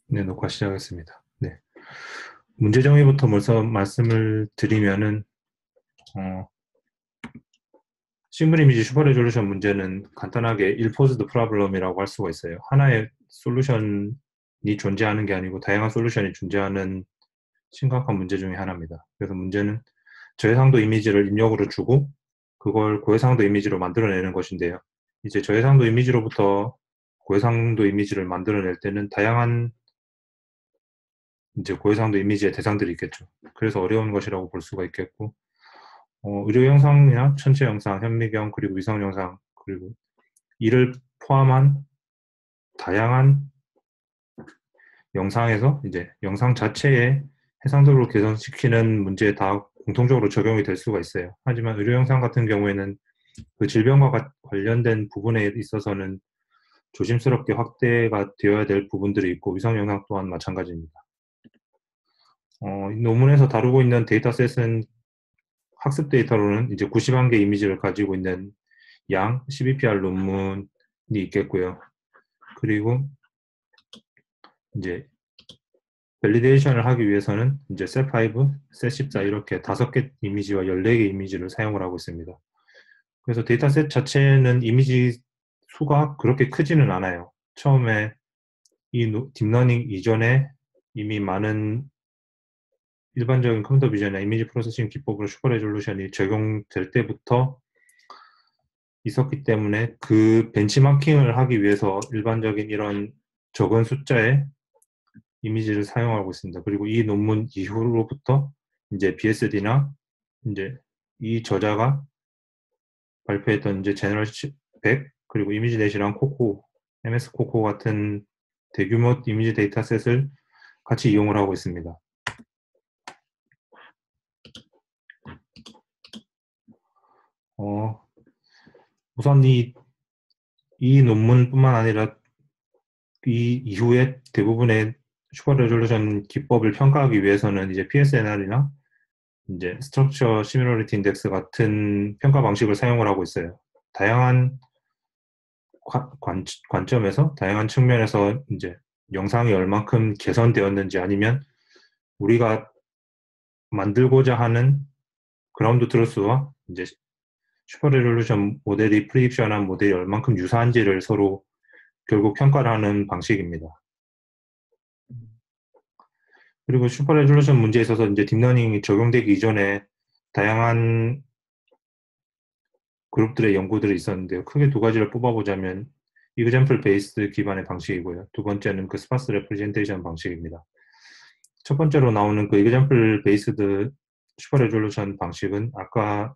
네, 녹화 시작했습니다. 네. 문제 정의부터 먼저 말씀을 드리면은, 어, 싱글 이미지 슈퍼 레졸루션 문제는 간단하게 일포즈드 프로블럼이라고 할 수가 있어요. 하나의 솔루션이 존재하는 게 아니고 다양한 솔루션이 존재하는 심각한 문제 중에 하나입니다. 그래서 문제는 저해상도 이미지를 입력으로 주고 그걸 고해상도 이미지로 만들어내는 것인데요. 이제 저해상도 이미지로부터 고해상도 이미지를 만들어낼 때는 다양한 이제 고해상도 이미지의 대상들이 있겠죠. 그래서 어려운 것이라고 볼 수가 있겠고, 의료 영상이나 천체 영상, 현미경, 그리고 위성 영상, 그리고 이를 포함한 다양한 영상에서 이제 영상 자체의 해상도를 개선시키는 문제에 다 공통적으로 적용이 될 수가 있어요. 하지만 의료 영상 같은 경우에는 그 질병과 관련된 부분에 있어서는 조심스럽게 확대가 되어야 될 부분들이 있고, 위성 영상 또한 마찬가지입니다. 이 논문에서 다루고 있는 데이터셋은 학습 데이터로는 이제 90만 개 이미지를 가지고 있는 양 12PR 논문이 있겠고요. 그리고 이제 밸리데이션을 하기 위해서는 이제 셋5, 셋14 이렇게 5개 이미지와 14개 이미지를 사용을 하고 있습니다. 그래서 데이터셋 자체는 이미지 수가 그렇게 크지는 않아요. 처음에 이 딥러닝 이전에 이미 많은 일반적인 컴퓨터 비전이나 이미지 프로세싱 기법으로 슈퍼 레졸루션이 적용될 때부터 있었기 때문에 그 벤치마킹을 하기 위해서 일반적인 이런 적은 숫자의 이미지를 사용하고 있습니다. 그리고 이 논문 이후로부터 이제 BSD나 이제 이 저자가 발표했던 이제 제너럴 100 그리고 이미지 넷이랑 코코, MS 코코 같은 대규모 이미지 데이터셋을 같이 이용을 하고 있습니다. 우선 이 논문뿐만 아니라 이 이후에 대부분의 슈퍼 레졸루션 기법을 평가하기 위해서는 이제 PSNR이나 이제 스트럭처 시뮬러리티 인덱스 같은 평가 방식을 사용을 하고 있어요. 다양한 관점에서 다양한 측면에서 이제 영상이 얼만큼 개선되었는지 아니면 우리가 만들고자 하는 그라운드 트루스와 이제 슈퍼 레졸루션 모델이 프리딕션한 모델이 얼만큼 유사한지를 서로 결국 평가를 하는 방식입니다. 그리고 슈퍼 레졸루션 문제에 있어서 이제 딥러닝이 적용되기 이전에 다양한 그룹들의 연구들이 있었는데요. 크게 두 가지를 뽑아보자면 이그젬플 베이스 기반의 방식이고요. 두 번째는 그 스파스 레프레젠테이션 방식입니다. 첫 번째로 나오는 그 이그젬플 베이스드 슈퍼 레졸루션 방식은 아까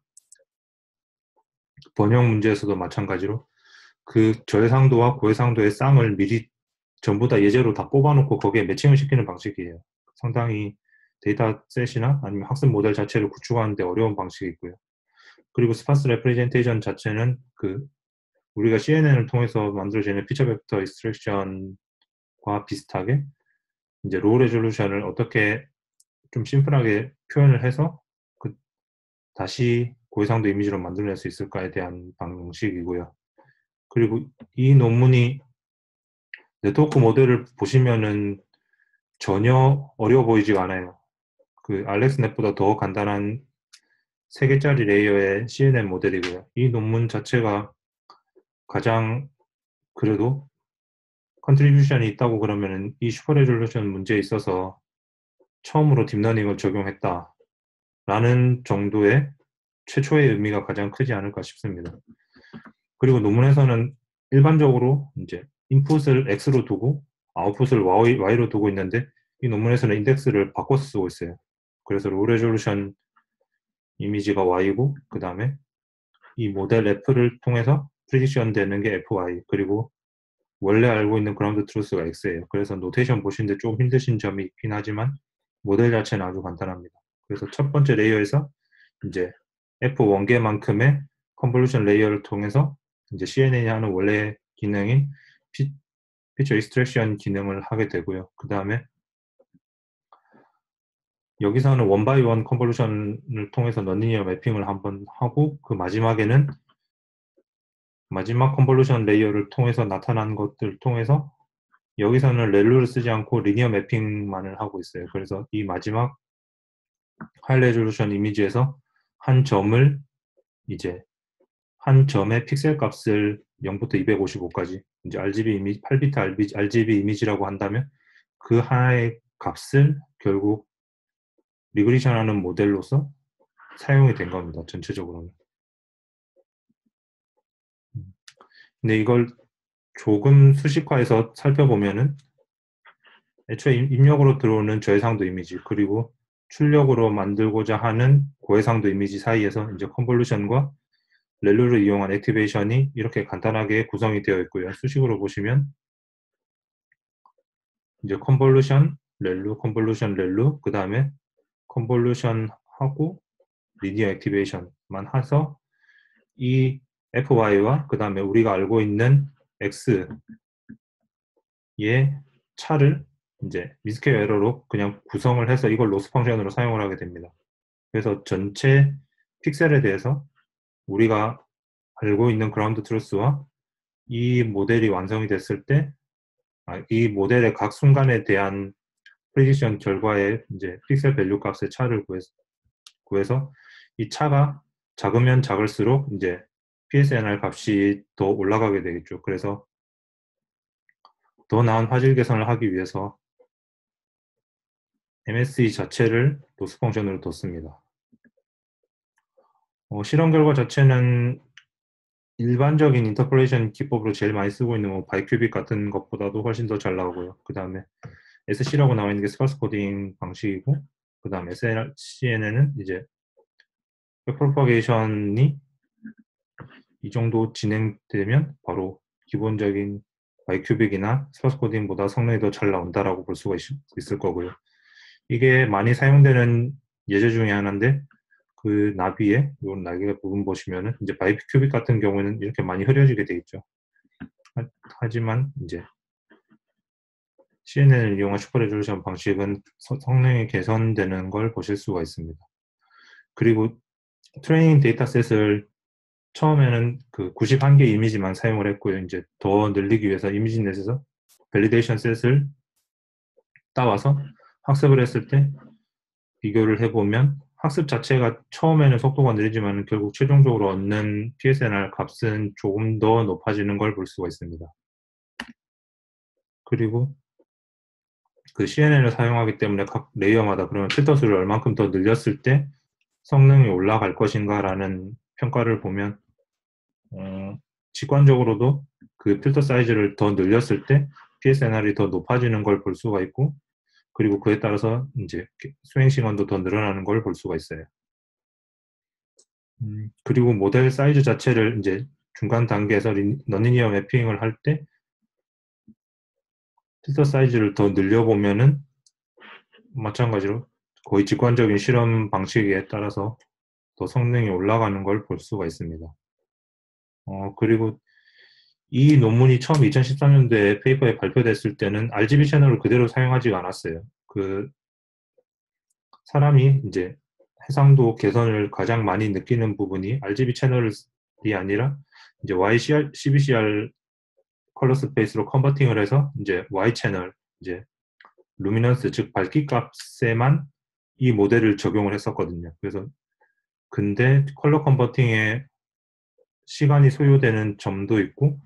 번역 문제에서도 마찬가지로 그 저해상도와 고해상도의 쌍을 미리 전부 다 예제로 다 뽑아놓고 거기에 매칭을 시키는 방식이에요. 상당히 데이터셋이나 아니면 학습 모델 자체를 구축하는데 어려운 방식이고요. 그리고 스파스 레프레젠테이션 자체는 그 우리가 CNN을 통해서 만들어지는 피처 벡터 익스트랙션과 비슷하게 이제 로우 레졸루션을 어떻게 좀 심플하게 표현을 해서 그 다시 고해상도 이미지로 만들어낼 수 있을까에 대한 방식이고요. 그리고 이 논문이 네트워크 모델을 보시면은 전혀 어려워 보이지가 않아요. 그 알렉스넷보다 더 간단한 3개짜리 레이어의 CNN 모델이고요. 이 논문 자체가 가장 그래도 컨트리뷰션이 있다고 그러면은 이 슈퍼 레졸루션 문제에 있어서 처음으로 딥러닝을 적용했다라는 정도의 최초의 의미가 가장 크지 않을까 싶습니다. 그리고 논문에서는 일반적으로 이제 인풋을 X로 두고 아웃풋을 Y로 두고 있는데 이 논문에서는 인덱스를 바꿔서 쓰고 있어요. 그래서 로우 레졸루션 이미지가 Y고 그 다음에 이 모델 F를 통해서 프리딕션 되는 게 FY 그리고 원래 알고 있는 그라운드 트루스가 X예요. 그래서 노테이션 보시는데 조금 힘드신 점이 있긴 하지만 모델 자체는 아주 간단합니다. 그래서 첫 번째 레이어에서 이제 F1개만큼의 컨볼루션 레이어를 통해서 이제 CNN이 하는 원래 기능인 피처 익스트랙션 기능을 하게 되고요. 그 다음에 여기서는 원 바이 원 컨볼루션을 통해서 넌리니어 매핑을 한번 하고 그 마지막에는 마지막 컨볼루션 레이어를 통해서 나타난 것들을 통해서 여기서는 렐루를 쓰지 않고 리니어 매핑만을 하고 있어요. 그래서 이 마지막 하이 레졸루션 이미지에서 한 점을 이제 한 점의 픽셀 값을 0부터 255까지 이제 RGB 이미지 8비트 RGB 이미지라고 한다면 그 하나의 값을 결국 리그레이션하는 모델로서 사용이 된 겁니다. 전체적으로는. 근데 이걸 조금 수식화해서 살펴보면은 애초에 입력으로 들어오는 저해상도 이미지 그리고 출력으로 만들고자 하는 고해상도 이미지 사이에서 이제 컨볼루션과 렐루를 이용한 액티베이션이 이렇게 간단하게 구성이 되어 있고요. 수식으로 보시면 이제 컨볼루션, 렐루, 그 다음에 컨볼루션하고 리니어 액티베이션만 해서 이 fy와 그 다음에 우리가 알고 있는 x의 차를 이제 미스케어 에러로 그냥 구성을 해서 이걸 로스 펑션으로 사용을 하게 됩니다. 그래서 전체 픽셀에 대해서 우리가 알고 있는 그라운드 트루스와 이 모델이 완성이 됐을 때, 이 모델의 각 순간에 대한 프리디션 결과의 이제 픽셀 밸류 값의 차를 구해서 이 차가 작으면 작을수록 이제 PSNR 값이 더 올라가게 되겠죠. 그래서 더 나은 화질 개선을 하기 위해서 MSE 자체를 로스 펑션으로 뒀습니다. 실험 결과 자체는 일반적인 인터폴레이션 기법으로 제일 많이 쓰고 있는 뭐 바이큐빅 같은 것보다도 훨씬 더 잘 나오고요. 그 다음에 SC라고 나와 있는 게 스파스 코딩 방식이고, 그 다음에 CNN은 이제 백프로파게이션이 이 정도 진행되면 바로 기본적인 바이큐빅이나 스파스 코딩보다 성능이 더 잘 나온다라고 볼 수가 있을 거고요. 이게 많이 사용되는 예제 중에 하나인데, 그 나비의 이 날개 부분 보시면은 이제 바이큐빅 같은 경우에는 이렇게 많이 흐려지게 돼 있죠. 하지만 이제 CNN을 이용한 슈퍼 레졸루션 방식은 성능이 개선되는 걸 보실 수가 있습니다. 그리고 트레이닝 데이터셋을 처음에는 그 91개 이미지만 사용을 했고요. 이제 더 늘리기 위해서 이미지넷에서 밸리데이션 셋을 따와서 학습을 했을 때 비교를 해보면 학습 자체가 처음에는 속도가 느리지만 결국 최종적으로 얻는 PSNR 값은 조금 더 높아지는 걸 볼 수가 있습니다. 그리고 그 CNN을 사용하기 때문에 각 레이어마다 그러면 필터 수를 얼만큼 더 늘렸을 때 성능이 올라갈 것인가라는 평가를 보면 직관적으로도 그 필터 사이즈를 더 늘렸을 때 PSNR이 더 높아지는 걸 볼 수가 있고, 그리고 그에 따라서 이제 수행 시간도 더 늘어나는 걸 볼 수가 있어요. 그리고 모델 사이즈 자체를 이제 중간 단계에서 너니니어 매핑을 할 때 필터 사이즈를 더 늘려보면은 마찬가지로 거의 직관적인 실험 방식에 따라서 더 성능이 올라가는 걸 볼 수가 있습니다. 그리고 이 논문이 처음 2013년도에 페이퍼에 발표됐을 때는 RGB 채널을 그대로 사용하지 않았어요. 그 사람이 이제 해상도 개선을 가장 많이 느끼는 부분이 RGB 채널이 아니라 이제 CBCR 컬러 스페이스로 컨버팅을 해서 이제 Y 채널, 이제 루미넌스 즉 밝기 값에만 이 모델을 적용을 했었거든요. 그래서 근데 컬러 컨버팅에 시간이 소요되는 점도 있고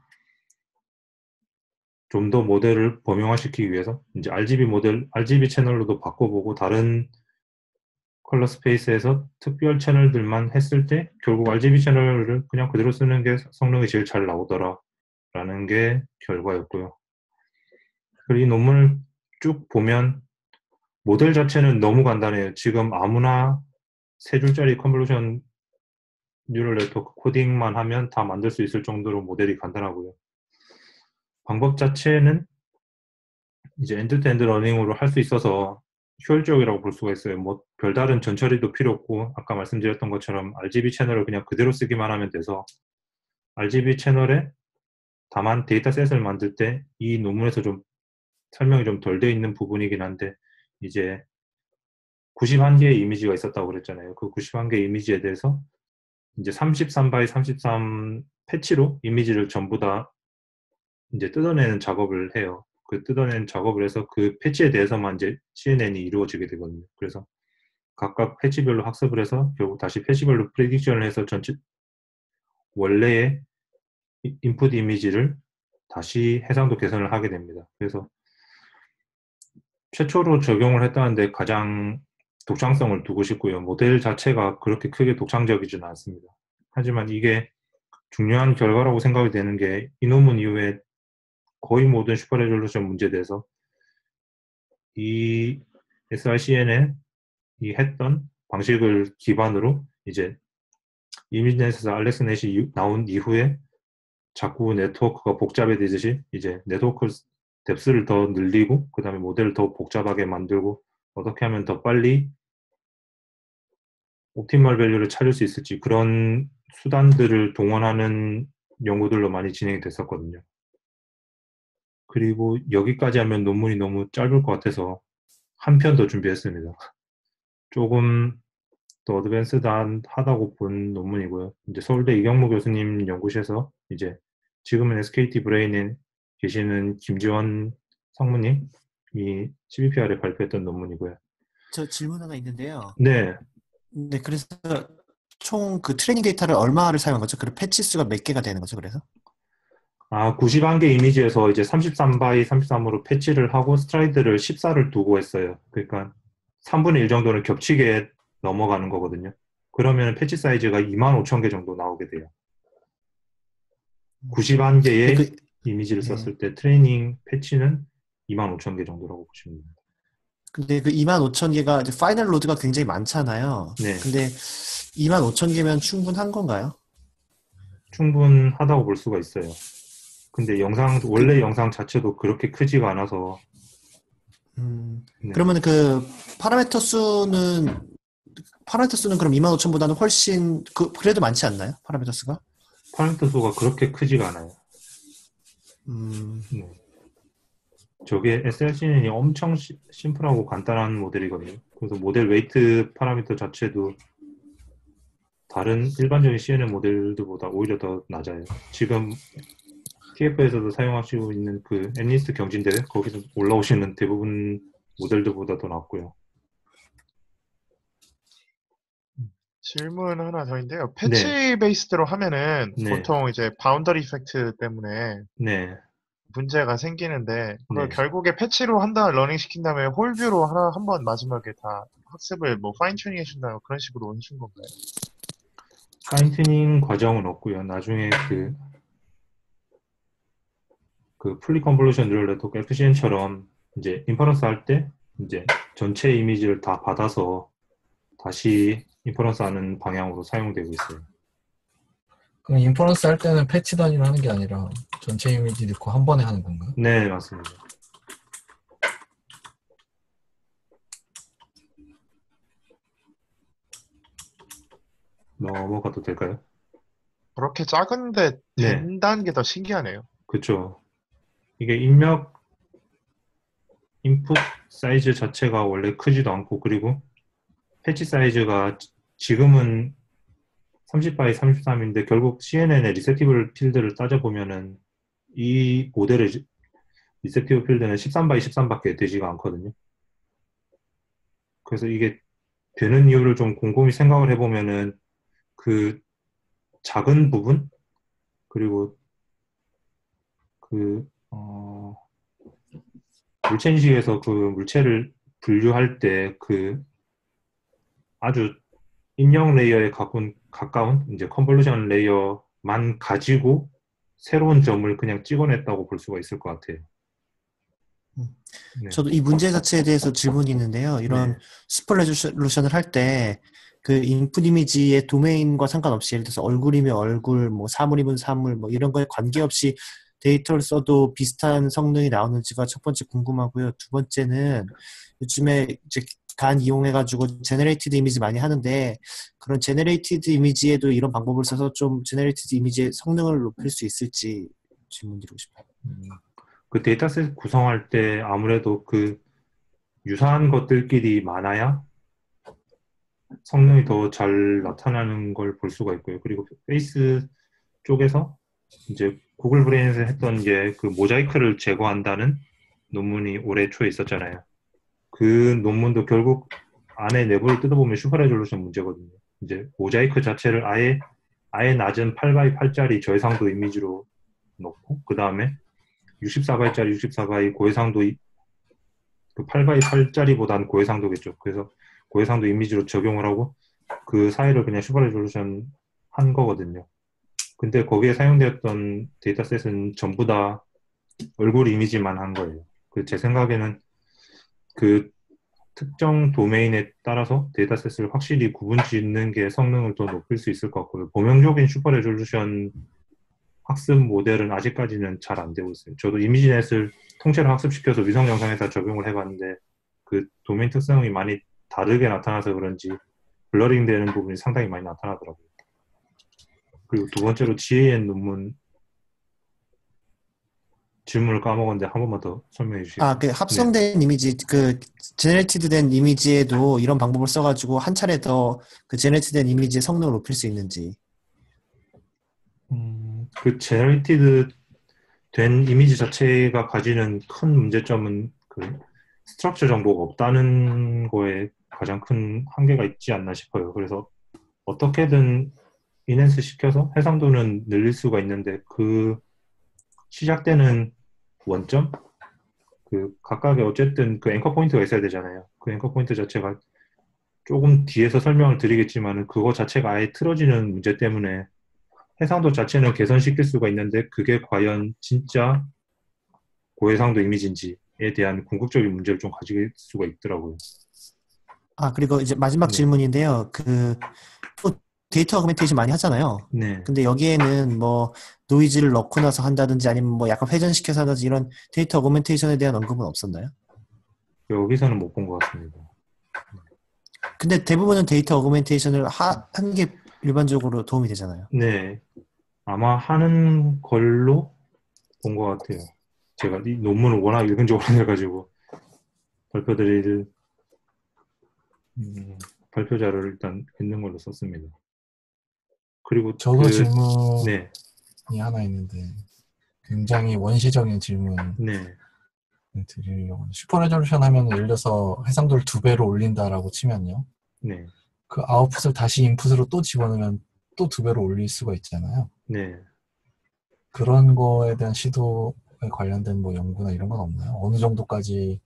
좀 더 모델을 범용화시키기 위해서 이제 RGB 채널로도 바꿔보고 다른 컬러 스페이스에서 특별 채널들만 했을 때 결국 RGB 채널을 그냥 그대로 쓰는 게 성능이 제일 잘 나오더라라는 게 결과였고요. 그리고 이 논문을 쭉 보면 모델 자체는 너무 간단해요. 지금 아무나 3줄짜리 컨볼루션 뉴럴 네트워크 코딩만 하면 다 만들 수 있을 정도로 모델이 간단하고요. 방법 자체는 이제 엔드-투-엔드 러닝으로 할 수 있어서 효율적이라고 볼 수가 있어요. 뭐 별다른 전처리도 필요 없고 아까 말씀드렸던 것처럼 RGB 채널을 그냥 그대로 쓰기만 하면 돼서 RGB 채널에 다만 데이터셋을 만들 때 이 논문에서 좀 설명이 좀 덜 돼 있는 부분이긴 한데 이제 91개의 이미지가 있었다고 그랬잖아요. 그 91개 이미지에 대해서 이제 33 x 33 패치로 이미지를 전부 다 이제 뜯어내는 작업을 해요. 그 뜯어낸 작업을 해서 그 패치에 대해서만 이제 CNN이 이루어지게 되거든요. 그래서 각각 패치별로 학습을 해서 결국 다시 패치별로 프레딕션을 해서 전체 원래의 인풋 이미지를 다시 해상도 개선을 하게 됩니다. 그래서 최초로 적용을 했다는데 가장 독창성을 두고 싶고요. 모델 자체가 그렇게 크게 독창적이지는 않습니다. 하지만 이게 중요한 결과라고 생각이 되는 게 이 논문 이후에 거의 모든 슈퍼레졸루션 문제에 대해서 이 SRCNN이 했던 방식을 기반으로 이제 이미지넷에서 알렉스넷이 나온 이후에 자꾸 네트워크가 복잡해지듯이 이제 네트워크 뎁스를 더 늘리고 그 다음에 모델을 더 복잡하게 만들고 어떻게 하면 더 빨리 옵티멀 밸류를 찾을 수 있을지 그런 수단들을 동원하는 연구들로 많이 진행이 됐었거든요. 그리고 여기까지 하면 논문이 너무 짧을 것 같아서 한 편 더 준비했습니다. 조금 더 어드밴스하다고 본 논문이고요. 이제 서울대 이경무 교수님 연구실에서 이제 지금은 SKT 브레인에 계시는 김지원 상무님이 CBPR에 발표했던 논문이고요. 저 질문 하나 있는데요. 네. 네, 그래서 총 그 트레이닝 데이터를 얼마를 사용한 거죠? 그리고 패치 수가 몇 개가 되는 거죠? 그래서? 91개 이미지에서 이제 33바이 33으로 패치를 하고 스트라이드를 14를 두고 했어요. 그러니까 3분의 1 정도는 겹치게 넘어가는 거거든요. 그러면 패치 사이즈가 25,000개 정도 나오게 돼요. 91개의 이미지를 썼을 때 트레이닝 패치는 25,000개 정도라고 보시면 됩니다. 근데 그 25,000개가 이제 파이널 로드가 굉장히 많잖아요. 네. 근데 25,000개면 충분한 건가요? 충분하다고 볼 수가 있어요. 근데 원래 영상 자체도 그렇게 크지가 않아서. 네. 그러면 그 파라미터 수는 그럼 25,000보다는 훨씬 그래도 많지 않나요? 파라미터 수가? 파라미터 수가 그렇게 크지가 않아요. 네. 저게 SRCN이 엄청 심플하고 간단한 모델이거든요. 그래서 모델 웨이트 파라미터 자체도 다른 일반적인 CNN 모델들보다 오히려 더 낮아요. 지금 TF에서도 사용하시고 있는 그 앤리스트 경진대 거기서 올라오시는 대부분 모델들보다 더 낮고요. 질문 하나 더 있는데요. 패치 베이스대로 하면은 보통 이제 바운더리 이펙트 때문에 문제가 생기는데 그걸 결국에 패치로 한 다음에 러닝 시킨 다음에 홀뷰로 한번 마지막에 다 학습을 뭐 파인 튜닝 해준다 그런 식으로 해준 건가요? 파인 튜닝 과정은 없고요. 나중에 그 풀리 컨볼루션 뉴럴 네트워크 FCN처럼 이제 인퍼런스 할 때 이제 전체 이미지를 다 받아서 다시 인퍼런스 하는 방향으로 사용되고 있어요. 그럼 인퍼런스 할 때는 패치 단위로 하는 게 아니라 전체 이미지 넣고 한 번에 하는 건가요? 네, 맞습니다. 넘어가도 될까요? 그렇게 작은데 된다는 게 더 신기하네요. 그렇죠. 이게 인풋 사이즈 자체가 원래 크지도 않고 그리고 패치 사이즈가 지금은 30바이 33인데 결국 CNN의 리셉티블 필드를 따져보면은 이 모델의 리셉티블 필드는 13바이 13밖에 되지가 않거든요. 그래서 이게 되는 이유를 좀 곰곰이 생각을 해보면은 그 작은 부분 그리고 물체 인식에서 그 물체를 분류할 때 그 아주 인형 레이어에 가까운 이제 컨볼루션 레이어만 가지고 새로운 점을 그냥 찍어냈다고 볼 수가 있을 것 같아요. 저도 이 문제 자체에 대해서 질문이 있는데요. 이런 슈퍼 레졸루션을 할 때 그 인풋 이미지의 도메인과 상관없이 예를 들어서 얼굴이면 얼굴, 뭐 사물이면 사물, 뭐 이런 거에 관계없이 데이터를 써도 비슷한 성능이 나오는지가 첫 번째 궁금하고요. 두 번째는 요즘에 이제 간 이용해가지고 제너레이티드 이미지 많이 하는데 그런 제너레이티드 이미지에도 이런 방법을 써서 좀 제너레이티드 이미지의 성능을 높일 수 있을지 질문 드리고 싶어요. 그 데이터셋 구성할 때 아무래도 그 유사한 것들끼리 많아야 성능이 더 잘 나타나는 걸 볼 수가 있고요. 그리고 페이스 쪽에서 이제 구글 브레인에서 했던 게 그 모자이크를 제거한다는 논문이 올해 초에 있었잖아요. 그 논문도 결국 안에 내부를 뜯어보면 슈퍼레졸루션 문제거든요. 이제 모자이크 자체를 아예 낮은 8x8짜리 저해상도 이미지로 놓고 그 다음에 64바이짜리 64바이 고해상도 그 8x8짜리보다는 고해상도겠죠. 그래서 고해상도 이미지로 적용을 하고 그 사이를 그냥 슈퍼레졸루션 한 거거든요. 근데 거기에 사용되었던 데이터셋은 전부 다 얼굴 이미지만 한 거예요. 제 생각에는 그 특정 도메인에 따라서 데이터셋을 확실히 구분 짓는 게 성능을 더 높일 수 있을 것 같고요. 범용적인 슈퍼레졸루션 학습 모델은 아직까지는 잘 안 되고 있어요. 저도 이미지넷을 통째로 학습시켜서 위성 영상에다 적용을 해봤는데 그 도메인 특성이 많이 다르게 나타나서 그런지 블러링 되는 부분이 상당히 많이 나타나더라고요. 그리고 두 번째로 GAN 논문 질문을 까먹었는데 한 번만 더 설명해 주시겠어요? 그 합성된 이미지, 그 제네레이티드 된 이미지에도 이런 방법을 써가지고 한 차례 더 그 제네레이티드 된 이미지의 성능을 높일 수 있는지. 그 제너레이티드 된 이미지 자체가 가지는 큰 문제점은 그 스트럭처 정보가 없다는 거에 가장 큰 한계가 있지 않나 싶어요. 그래서 어떻게든 인핸스 시켜서 해상도는 늘릴 수가 있는데 그 시작되는 원점? 그 각각의 어쨌든 그 앵커 포인트가 있어야 되잖아요. 그 앵커 포인트 자체가 조금 뒤에서 설명을 드리겠지만은 그거 자체가 아예 틀어지는 문제 때문에 해상도 자체는 개선시킬 수가 있는데 그게 과연 진짜 고해상도 이미지인지에 대한 궁극적인 문제를 좀 가질 수가 있더라고요. 그리고 이제 마지막 질문인데요. 또 데이터 어그멘테이션 많이 하잖아요. 네. 근데 여기에는 뭐 노이즈를 넣고 나서 한다든지 아니면 뭐 약간 회전시켜서 한다든지 이런 데이터 어그멘테이션에 대한 언급은 없었나요? 여기서는 못 본 것 같습니다. 근데 대부분은 데이터 어그멘테이션을 하는 게 일반적으로 도움이 되잖아요. 네. 아마 하는 걸로 본 것 같아요. 제가 이 논문을 워낙 읽은 지 오래돼가지고 발표 자료를 일단 있는 걸로 썼습니다. 그리고 저도 질문이 하나 있는데 굉장히 원시적인 질문 드리려고. 슈퍼레졸루션 하면 예를 들어서 해상도를 2배로 올린다라고 치면요. 네. 그 아웃풋을 다시 인풋으로 또 집어넣으면 또 2배로 올릴 수가 있잖아요. 네. 그런 거에 대한 시도에 관련된 뭐 연구나 이런 건 없나요? 어느 정도까지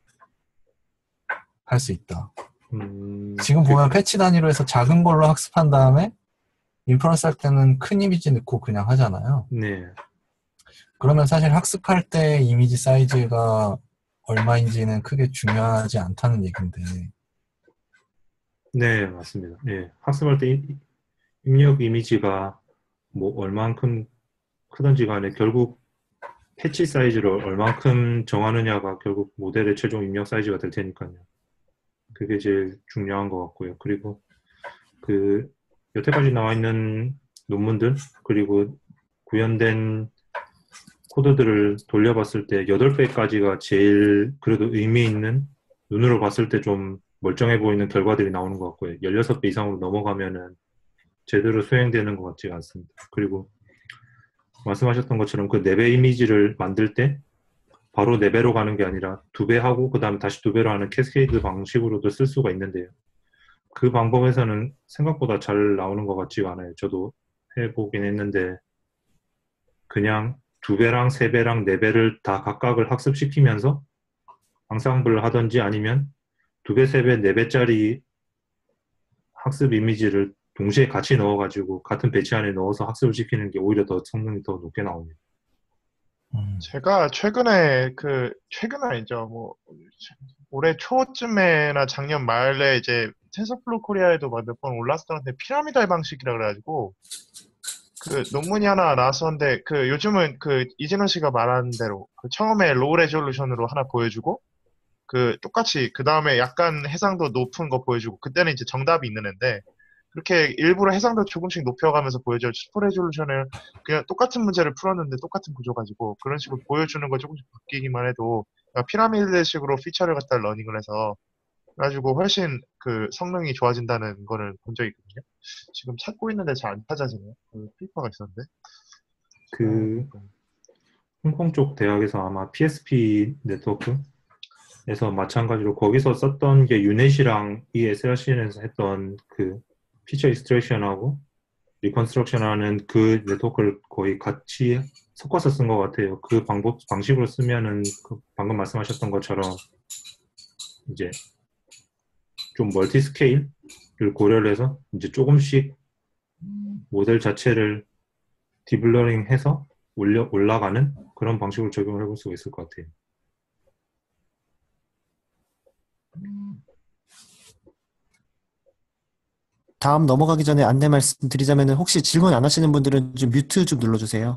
할 수 있다. 지금 보면 패치 단위로 해서 작은 걸로 학습한 다음에 인퍼런스 할 때는 큰 이미지 넣고 그냥 하잖아요. 네. 그러면 사실 학습할 때 이미지 사이즈가 얼마인지는 크게 중요하지 않다는 얘기인데. 네, 맞습니다. 네. 학습할 때 입력 이미지가 뭐 얼만큼 크든지 간에 결국 패치 사이즈를 얼만큼 정하느냐가 결국 모델의 최종 입력 사이즈가 될 테니까요. 그게 제일 중요한 것 같고요. 그리고 그 여태까지 나와 있는 논문들 그리고 구현된 코드들을 돌려봤을 때 8배까지가 제일 그래도 의미 있는 눈으로 봤을 때 좀 멀쩡해 보이는 결과들이 나오는 것 같고요. 16배 이상으로 넘어가면은 제대로 수행되는 것 같지가 않습니다. 그리고 말씀하셨던 것처럼 그 4배 이미지를 만들 때 바로 4배로 가는 게 아니라 2배 하고 그 다음에 다시 2배로 하는 캐스케이드 방식으로도 쓸 수가 있는데요. 그 방법에서는 생각보다 잘 나오는 것 같지가 않아요. 저도 해보긴 했는데 그냥 2배랑 3배랑 4배를 다 각각을 학습시키면서 앙상블을 하든지 아니면 2배, 3배, 4배짜리 학습 이미지를 동시에 같이 넣어가지고 같은 배치 안에 넣어서 학습을 시키는 게 오히려 더 성능이 더 높게 나옵니다. 제가 최근에 최근 아니죠. 뭐 올해 초쯤에나 작년 말에 이제 텐서플로우 코리아에도 몇 번 올랐었는데 피라미달 방식이라 그래가지고 그 논문이 하나 나왔었는데 요즘은 이진원 씨가 말한 대로 처음에 로우 레졸루션으로 하나 보여주고 똑같이 그 다음에 약간 해상도 높은 거 보여주고 그때는 이제 정답이 있는 앤데 그렇게 일부러 해상도 조금씩 높여가면서 보여줘요. 슈퍼 레졸루션을 그냥 똑같은 문제를 풀었는데 똑같은 구조 가지고 그런 식으로 보여주는 거 조금씩 바뀌기만 해도 피라미드식으로 피처를 갖다 러닝을 해서 그래가지고 훨씬 성능이 좋아진다는 거를 본 적이 있거든요. 지금 찾고 있는데 잘 안 찾아지네요. 페이퍼가 있었는데. 홍콩 쪽 대학에서 아마 PSP 네트워크에서 마찬가지로 거기서 썼던 게 유넷이랑 이 SRCN에서 했던 그 피처 익스트랙션하고 리컨스트럭션하는 그 네트워크를 거의 같이 섞어서 쓴 것 같아요. 그 방식으로 쓰면은 그 방금 말씀하셨던 것처럼 이제 좀 멀티 스케일을 고려를 해서 이제 조금씩 모델 자체를 딥러닝 해서 올라가는 그런 방식으로 적용을 해볼 수가 있을 것 같아요. 다음 넘어가기 전에 안내 말씀드리자면 혹시 질문 안 하시는 분들은 좀 뮤트 좀 눌러주세요.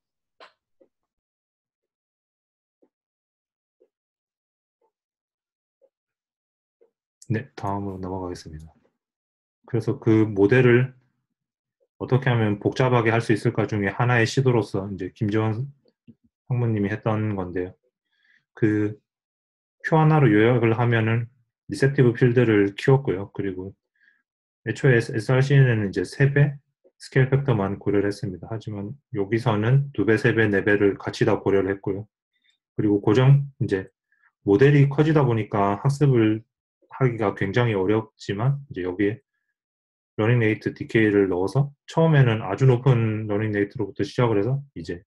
네, 다음으로 넘어가겠습니다. 그래서 그 모델을 어떻게 하면 복잡하게 할 수 있을까 중에 하나의 시도로서 이제 김지원 학무님이 했던 건데요. 그 표 하나로 요약을 하면은 리셉티브 필드를 키웠고요. 그리고 애초에 SRCN에는 이제 3배 스케일 팩터만 고려를 했습니다. 하지만 여기서는 2배, 3배, 4배를 같이 다 고려를 했고요. 그리고 이제 모델이 커지다 보니까 학습을 하기가 굉장히 어렵지만 이제 여기에 러닝 레이트 디케이를 넣어서 처음에는 아주 높은 러닝 레이트로부터 시작을 해서 이제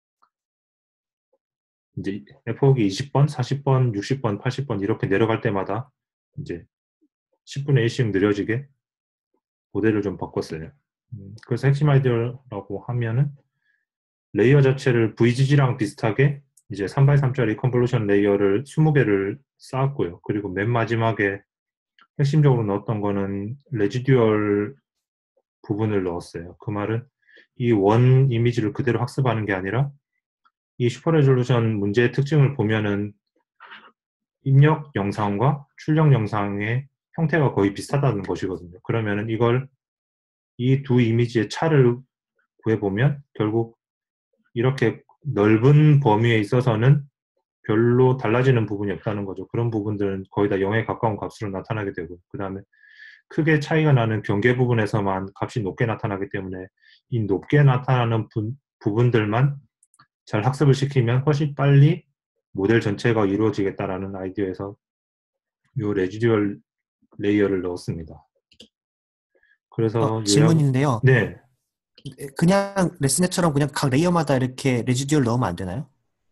F옥이 20번, 40번, 60번, 80번 이렇게 내려갈 때마다 이제 10분의 1씩 느려지게 모델을 좀 바꿨어요. 그래서 핵심 아이디어라고 하면은 레이어 자체를 VGG랑 비슷하게 이제 3x3짜리 컨볼루션 레이어를 20개를 쌓았고요. 그리고 맨 마지막에 핵심적으로 넣었던 거는 레지듀얼 부분을 넣었어요. 그 말은 이 원 이미지를 그대로 학습하는 게 아니라 이 슈퍼 레졸루션 문제의 특징을 보면은 입력 영상과 출력 영상의 형태가 거의 비슷하다는 것이거든요. 그러면은 이걸 이 두 이미지의 차를 구해보면 결국 이렇게 넓은 범위에 있어서는 별로 달라지는 부분이 없다는 거죠. 그런 부분들은 거의 다 0에 가까운 값으로 나타나게 되고 그 다음에 크게 차이가 나는 경계 부분에서만 값이 높게 나타나기 때문에 이 높게 나타나는 부분들만 잘 학습을 시키면 훨씬 빨리 모델 전체가 이루어지겠다라는 아이디어에서 이 레지듀얼 레이어를 넣었습니다. 그래서 질문인데요. 네. 그냥 레슨넷처럼 그냥 각 레이어마다 이렇게 레지듀얼 넣으면 안 되나요?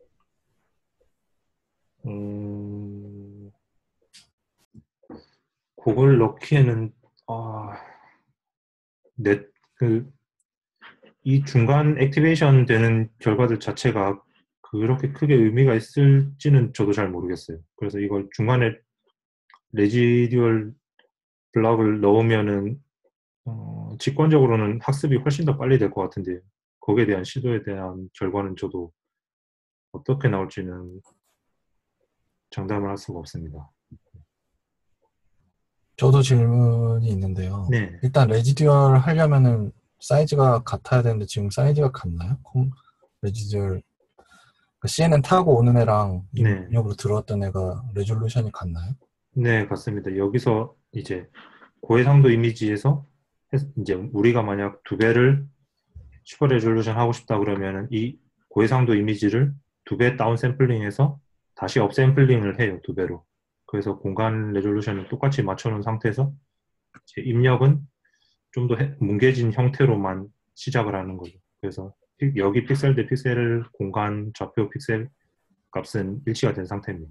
그걸 넣기에는 이 중간 액티베이션 되는 결과들 자체가 그렇게 크게 의미가 있을지는 저도 잘 모르겠어요. 그래서 이걸 중간에 레지듀얼 블럭을 넣으면은 직관적으로는 학습이 훨씬 더 빨리 될 것 같은데 거기에 대한 시도에 대한 결과는 저도 어떻게 나올지는 장담을 할 수가 없습니다. 저도 질문이 있는데요. 네. 일단 레지듀얼 하려면은 사이즈가 같아야 되는데 지금 사이즈가 같나요? 레지듀얼 CNN 타고 오는 애랑 입력으로 들어왔던 애가 레졸루션이 같나요? 네, 같습니다. 여기서 이제 고해상도 이미지에서 이제 우리가 만약 2배를 슈퍼 레졸루션 하고 싶다 그러면은 이 고해상도 이미지를 2배 다운 샘플링해서 다시 업 샘플링을 해요. 2배로. 그래서 공간 레졸루션을 똑같이 맞춰놓은 상태에서 입력은 좀 더 뭉개진 형태로만 시작을 하는 거죠. 그래서 여기 픽셀 대 픽셀 공간 좌표 픽셀 값은 일치가 된 상태입니다.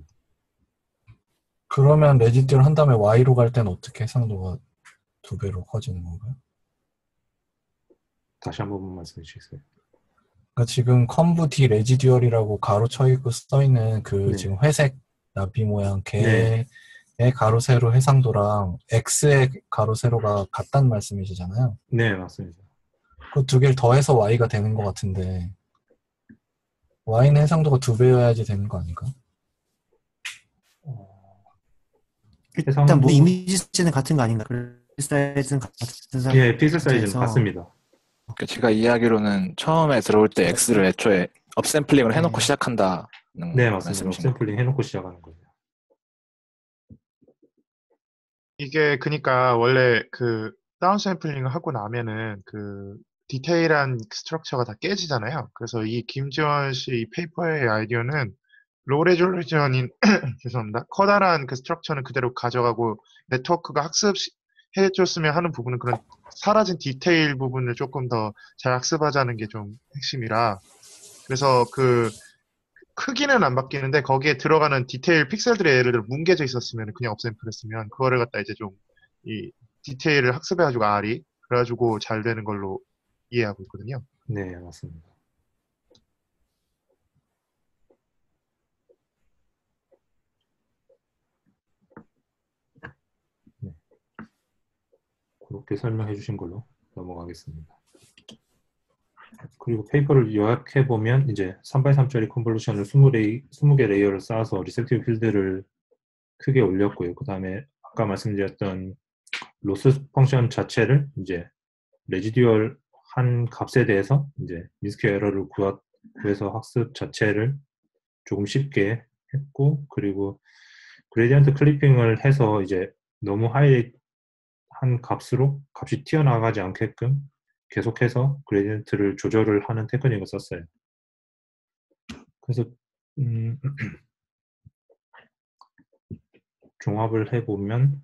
그러면 레지듀얼 한 다음에 Y로 갈 때는 어떻게 해상도가 2배로 커지는 건가요? 다시 한 번만 말씀해 주시겠어요? 그러니까 지금 컨브 D 레지듀얼이라고 가로 쳐있고 써있는 그 지금 회색 나비 모양 개의 가로 세로 해상도랑 X의 가로 세로가 같다는 말씀이시잖아요. 네, 맞습니다. 그 2개를 더해서 Y가 되는 것 같은데 Y는 해상도가 2배여야지 되는 거 아닐까? 일단 뭐 이미지 사이즈는 같은 거 아닌가? 사이즈는 같은 상태에서 예, 픽셀 사이즈는 같습니다. 그러니까 제가 이해하기로는 처음에 들어올 때 X를 애초에 업샘플링을 해놓고 시작한다는 네, 맞습니다. 업샘플링 해놓고 시작하는 거예요. 이게 그러니까 원래 그 다운 샘플링을 하고 나면은 그 디테일한 스트럭처가 다 깨지잖아요. 그래서 이 김지원 씨 이 페이퍼의 아이디어는 로우 레졸루션인 죄송합니다. 커다란 그 스트럭처는 그대로 가져가고 네트워크가 학습해줬으면 하는 부분은 그런 사라진 디테일 부분을 조금 더 잘 학습하자는 게 좀 핵심이라 그래서 그 크기는 안 바뀌는데 거기에 들어가는 디테일 픽셀들이 예를 들어 뭉개져 있었으면 그냥 업샘플했으면 그거를 갖다 이제 좀 이 디테일을 학습해가지고 R이 그래가지고 잘 되는 걸로 이해하고 있거든요. 네, 맞습니다. 네. 그렇게 설명해 주신 걸로 넘어가겠습니다. 그리고 페이퍼를 요약해보면 이제 3x3짜리 컨볼루션을 20개 레이어를 쌓아서 리셉티브 필드를 크게 올렸고요. 그 다음에 아까 말씀드렸던 로스 펑션 자체를 이제 레지듀얼 한 값에 대해서 이제 미스퀘어 에러를 구해서 학습 자체를 조금 쉽게 했고, 그리고 그레디언트 클리핑을 해서 이제 너무 하이 한 값으로 값이 튀어나가지 않게끔 계속해서 그레디언트를 조절을 하는 테크닉을 썼어요. 그래서 종합을 해보면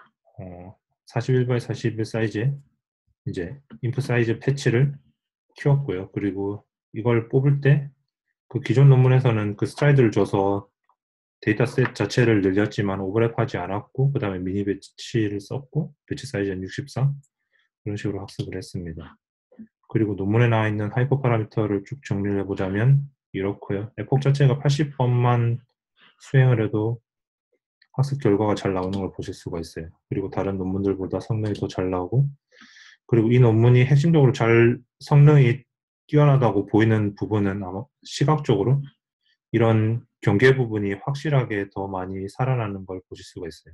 41 x 41 사이즈에 이제 인풋 사이즈 패치를 키웠고요. 그리고 이걸 뽑을 때 그 기존 논문에서는 그 스트라이드를 줘서 데이터셋 자체를 늘렸지만 오버랩하지 않았고 그 다음에 미니 배치를 썼고 배치 사이즈는 63 그런 식으로 학습을 했습니다. 그리고 논문에 나와 있는 하이퍼 파라미터를 쭉 정리를 해보자면 이렇고요. 에폭 자체가 80번만 수행을 해도 학습 결과가 잘 나오는 걸 보실 수가 있어요. 그리고 다른 논문들보다 성능이 더 잘 나오고 그리고 이 논문이 핵심적으로 성능이 뛰어나다고 보이는 부분은 아마 시각적으로 이런 경계 부분이 확실하게 더 많이 살아나는 걸 보실 수가 있어요.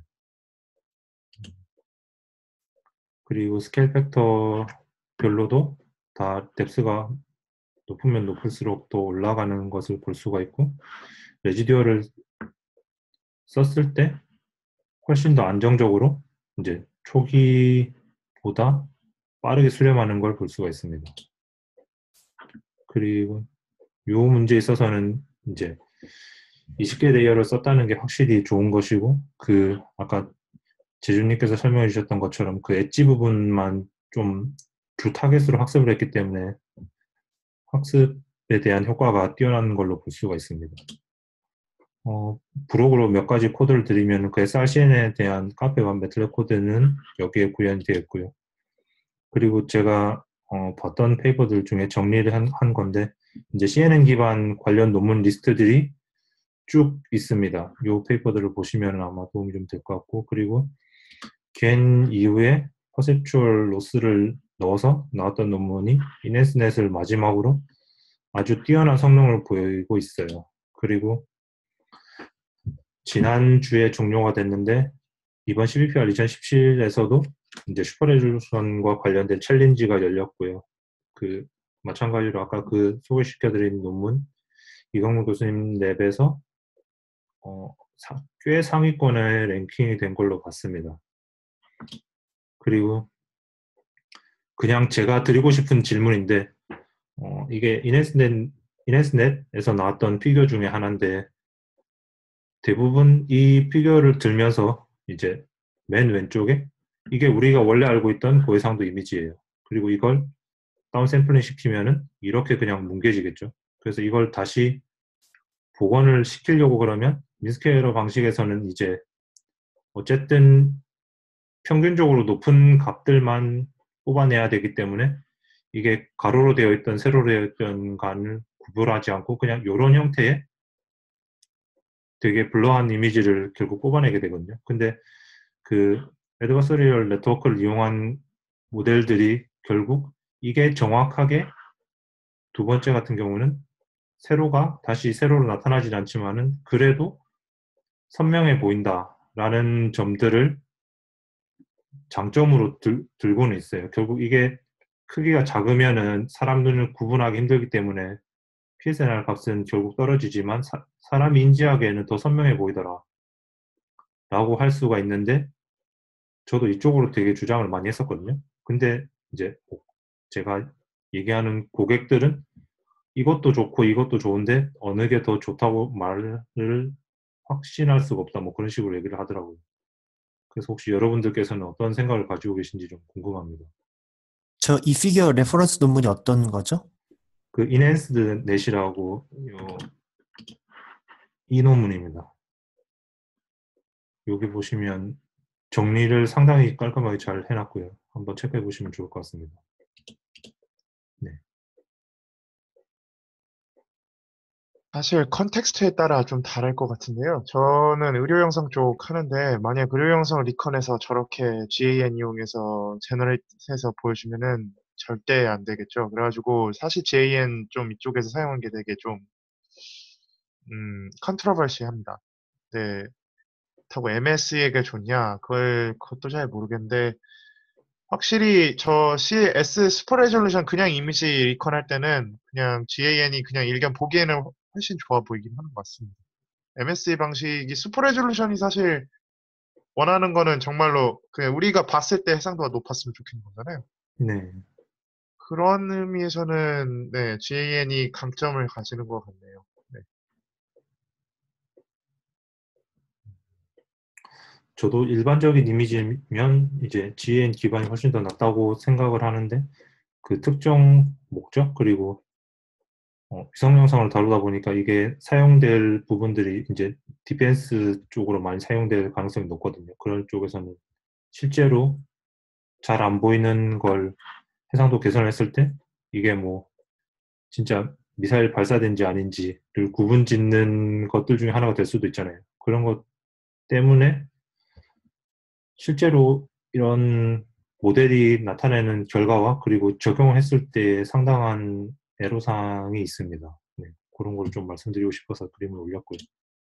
그리고 스케일 팩터 별로도 다 뎁스가 높으면 높을수록 더 올라가는 것을 볼 수가 있고 레지듀얼을 썼을 때 훨씬 더 안정적으로 이제 초기보다 빠르게 수렴하는 걸 볼 수가 있습니다. 그리고 이 문제에 있어서는 이제 20개 레이어를 썼다는 게 확실히 좋은 것이고 그 아까 재준님께서 설명해 주셨던 것처럼 그 엣지 부분만 좀 주 타겟으로 학습을 했기 때문에 학습에 대한 효과가 뛰어난 걸로 볼 수가 있습니다. 브록으로 몇 가지 코드를 드리면 그 srcn에 대한 카페와 매틀랩 코드는 여기에 구현이 되어 있고요. 그리고 제가 봤던 페이퍼들 중에 정리를 한 건데 이제 CNN 기반 관련 논문 리스트들이 쭉 있습니다. 이 페이퍼들을 보시면 아마 도움이 좀 될 것 같고 그리고 겐 이후에 퍼셉추얼 로스를 넣어서 나왔던 논문이 이네스넷을 마지막으로 아주 뛰어난 성능을 보이고 있어요. 그리고 지난주에 종료가 됐는데 이번 CBPR 2017에서도 이제 슈퍼레졸루션과 관련된 챌린지가 열렸고요. 그 마찬가지로 아까 그 소개시켜드린 논문 이광문 교수님 랩에서 꽤 상위권에 랭킹이 된 걸로 봤습니다. 그리고 그냥 제가 드리고 싶은 질문인데 이게 이네스넷에서 나왔던 피규어 중에 하나인데 대부분 이 피규어를 들면서 이제 맨 왼쪽에 이게 우리가 원래 알고 있던 고해상도 이미지예요. 그리고 이걸 다운샘플링 시키면은 이렇게 그냥 뭉개지겠죠. 그래서 이걸 다시 복원을 시키려고 그러면 미스케어 방식에서는 이제 어쨌든 평균적으로 높은 값들만 뽑아내야 되기 때문에 이게 가로로 되어 있던 세로로 되어 있던 간을 구별하지 않고 그냥 이런 형태의 되게 블러한 이미지를 결국 뽑아내게 되거든요. 근데 그 애드버서리얼 네트워크를 이용한 모델들이 결국 이게 정확하게 두 번째 같은 경우는 세로가 다시 세로로 나타나진 않지만은 그래도 선명해 보인다라는 점들을 장점으로 들고는 있어요. 결국 이게 크기가 작으면은 사람 눈을 구분하기 힘들기 때문에 PSNR 값은 결국 떨어지지만 사람이 인지하기에는 더 선명해 보이더라 라고 할 수가 있는데 저도 이쪽으로 되게 주장을 많이 했었거든요. 근데 이제 제가 얘기하는 고객들은 이것도 좋고 이것도 좋은데 어느 게 더 좋다고 말을 확신할 수가 없다. 뭐 그런 식으로 얘기를 하더라고요. 그래서 혹시 여러분들께서는 어떤 생각을 가지고 계신지 좀 궁금합니다. 저 이 피규어 레퍼런스 논문이 어떤 거죠? 그 인핸스드 넷이라고 이 논문입니다. 여기 보시면 정리를 상당히 깔끔하게 잘 해놨고요. 한번 체크해 보시면 좋을 것 같습니다. 네. 사실 컨텍스트에 따라 좀 다를 것 같은데요. 저는 의료 영상 쪽 하는데 만약 의료 영상을 리컨해서 저렇게 GAN 이용해서 제너레이트해서 보여주면은 절대 안 되겠죠. 그래가지고 사실 GAN 좀 이쪽에서 사용한 게 되게 좀 컨트로버시합니다. 네, 그렇다고 MS에게 좋냐? 그것도 잘 모르겠는데 확실히 저 CS 슈퍼 레졸루션 그냥 이미지 리컨 할 때는 그냥 GAN이 그냥 일견 보기에는 훨씬 좋아 보이긴 하는 것 같습니다. MSE 방식이 슈퍼 레졸루션이 사실 원하는 거는 정말로 그냥 우리가 봤을 때 해상도가 높았으면 좋겠는 거잖아요. 네. 그런 의미에서는 네, GAN이 강점을 가지는 것 같네요. 네. 저도 일반적인 이미지면 이제 GAN 기반이 훨씬 더 낫다고 생각을 하는데 그 특정 목적 그리고 위성 영상을 다루다 보니까 이게 사용될 부분들이 이제 디펜스 쪽으로 많이 사용될 가능성이 높거든요. 그런 쪽에서는 실제로 잘 안 보이는 걸 해상도 개선을 했을 때 이게 뭐 진짜 미사일 발사된지 아닌지를 구분 짓는 것들 중에 하나가 될 수도 있잖아요. 그런 것 때문에 실제로 이런 모델이 나타내는 결과와 그리고 적용을 했을 때 상당한 애로사항이 있습니다. 네, 그런 걸 좀 말씀드리고 싶어서 그림을 올렸고요.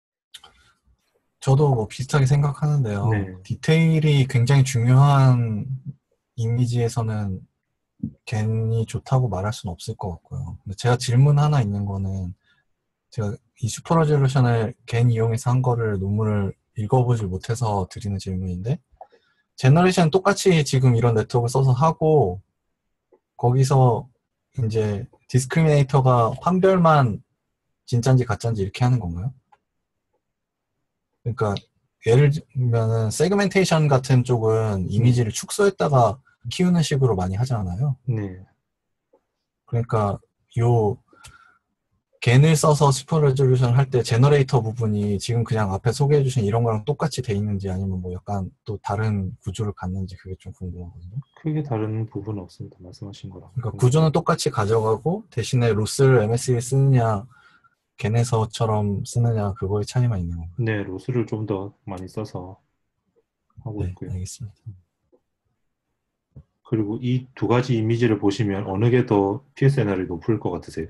저도 뭐 비슷하게 생각하는데요. 네. 디테일이 굉장히 중요한 이미지에서는 겐이 좋다고 말할 수는 없을 것 같고요. 근데 제가 질문 하나 있는 거는 제가 이 슈퍼 레졸루션을 겐 이용해서 한 거를 논문을 읽어보질 못해서 드리는 질문인데 제너레이션 똑같이 지금 이런 네트워크를 써서 하고 거기서 이제 디스크리미네이터가 판별만 진짜인지 가짜인지 이렇게 하는 건가요? 그러니까 예를 들면은 세그멘테이션 같은 쪽은 이미지를 축소했다가 키우는 식으로 많이 하잖아요. 네. 그러니까 요 겐을 써서 슈퍼 레졸루션 할 때 제너레이터 부분이 지금 그냥 앞에 소개해 주신 이런 거랑 똑같이 돼 있는지 아니면 뭐 약간 또 다른 구조를 갖는지 그게 좀 궁금하거든요. 크게 다른 부분은 없습니다. 말씀하신 거랑. 그러니까 구조는 똑같이 가져가고 대신에 로스를 MS에 쓰느냐 겐에서처럼 쓰느냐 그거의 차이만 있는 건가요? 네, 로스를 좀 더 많이 써서 하고 네, 있고요. 알겠습니다. 그리고 이 두 가지 이미지를 보시면 어느 게 더 PSNR이 높을 것 같으세요?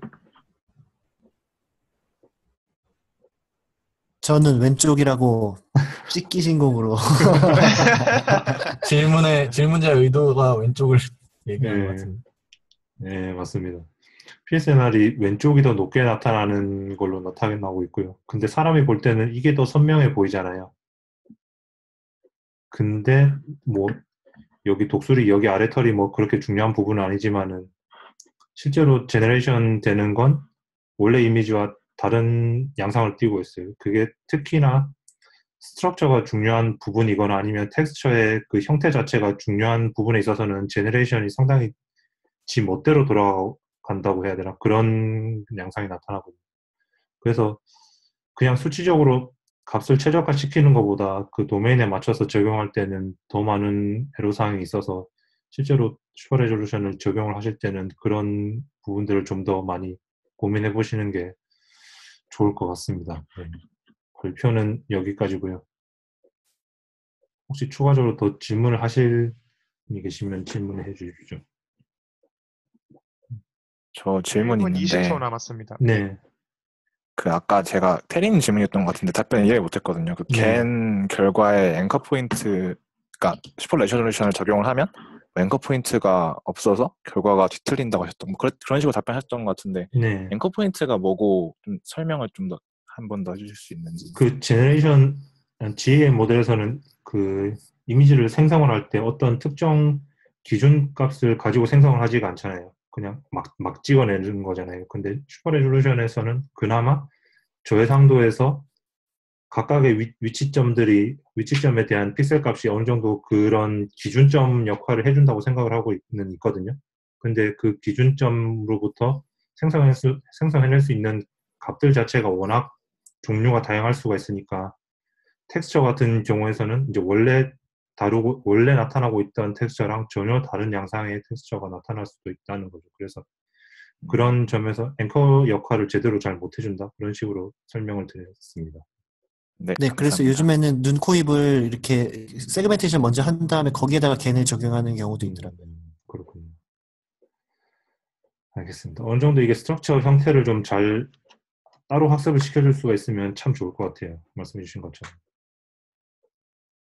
저는 왼쪽이라고 찍기 신공으로. 질문자의 의도가 왼쪽을 얘기하는 것 같습니다. 네, 맞습니다. PSNR이 왼쪽이 더 높게 나타나는 걸로 나타나고 있고요. 근데 사람이 볼 때는 이게 더 선명해 보이잖아요. 근데 뭐 여기 독수리 여기 아래 털이 뭐 그렇게 중요한 부분은 아니지만은 실제로 제너레이션 되는 건 원래 이미지와 다른 양상을 띄고 있어요. 그게 특히나 스트럭처가 중요한 부분이거나 아니면 텍스처의 그 형태 자체가 중요한 부분에 있어서는 제너레이션이 상당히 지 멋대로 돌아간다고 해야 되나? 그런 양상이 나타나거든요. 그래서 그냥 수치적으로 값을 최적화시키는 것보다 그 도메인에 맞춰서 적용할 때는 더 많은 애로사항이 있어서 실제로 슈퍼 레졸루션을 적용을 하실 때는 그런 부분들을 좀 더 많이 고민해 보시는 게 좋을 것 같습니다. 네. 발표는 여기까지고요. 혹시 추가적으로 더 질문을 하실 분이 계시면 질문해 주십시오. 저 질문 있는데 20초 남았습니다. 네. 그 아까 제가 테린 질문이었던 것 같은데 답변 이해 못했거든요. 그 겐 결과에 앵커 포인트, 그러니까 슈퍼 레졸루션을 적용을 하면 앵커 포인트가 없어서 결과가 뒤틀린다고 하셨던, 뭐 그런 식으로 답변하셨던 것 같은데 네. 앵커 포인트가 뭐고 좀 설명을 좀 더 한 번 더 해주실 수 있는지. 그 제너레이션 GAN 모델에서는 그 이미지를 생성을 할 때 어떤 특정 기준 값을 가지고 생성을 하지가 않잖아요. 그냥 막 찍어내는 거잖아요. 근데 슈퍼 레졸루션에서는 그나마 저해상도에서 각각의 위치점에 대한 픽셀 값이 어느 정도 그런 기준점 역할을 해준다고 생각을 하고 있거든요. 근데 그 기준점으로부터 생성해낼 수 있는 값들 자체가 워낙 종류가 다양할 수가 있으니까 텍스처 같은 경우에서는 이제 원래 나타나고 있던 텍스처랑 전혀 다른 양상의 텍스처가 나타날 수도 있다는 거죠. 그래서 그런 점에서 앵커 역할을 제대로 잘 못해준다. 그런 식으로 설명을 드렸습니다. 네, 그래서 요즘에는 눈, 코, 입을 이렇게 세그멘테이션 먼저 한 다음에 거기에다가 겐을 적용하는 경우도 있더라고요. 그렇군요. 알겠습니다. 어느 정도 이게 스트럭처 형태를 좀 잘 따로 학습을 시켜줄 수가 있으면 참 좋을 것 같아요. 말씀해 주신 것처럼.